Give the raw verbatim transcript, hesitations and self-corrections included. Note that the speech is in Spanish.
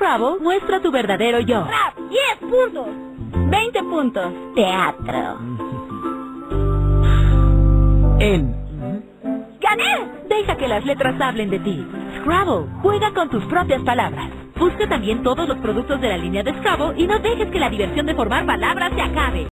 Scrabble, muestra tu verdadero yo. Rap, diez puntos. veinte puntos. Teatro. En. ¡Gané! Deja que las letras hablen de ti. Scrabble, juega con tus propias palabras. Busca también todos los productos de la línea de Scrabble y no dejes que la diversión de formar palabras se acabe.